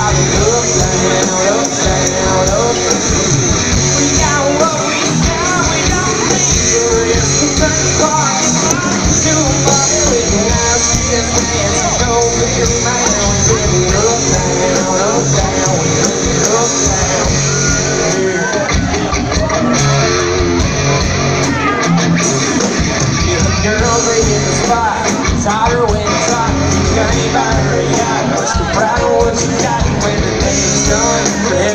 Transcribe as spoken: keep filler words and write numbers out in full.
Hotter when it's hot, you can't buy her a yacht. What's the proud of what you got when the day's done?